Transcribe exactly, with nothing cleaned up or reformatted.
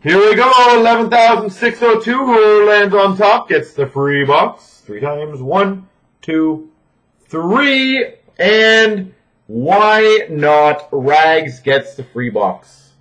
Here we go, eleven thousand six hundred two. Who lands on top gets the free box. Three times. One, two, three. And why not? Rags gets the free box.